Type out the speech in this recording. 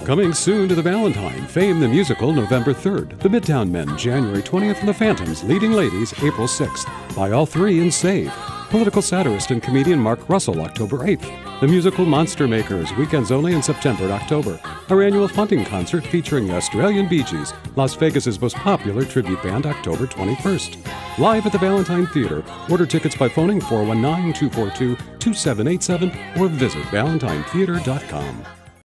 Coming soon to the Valentine, Fame the Musical November 3rd, The Midtown Men January 20th, and The Phantoms Leading Ladies April 6th. Buy all three and save. Political satirist and comedian Mark Russell October 8th. The musical Monster Makers, weekends only in September and October. Our annual Funting concert featuring the Australian Bee Gees, Las Vegas' most popular tribute band, October 21st. Live at the Valentine Theater. Order tickets by phoning 419-242-2787 or visit valentinetheater.com.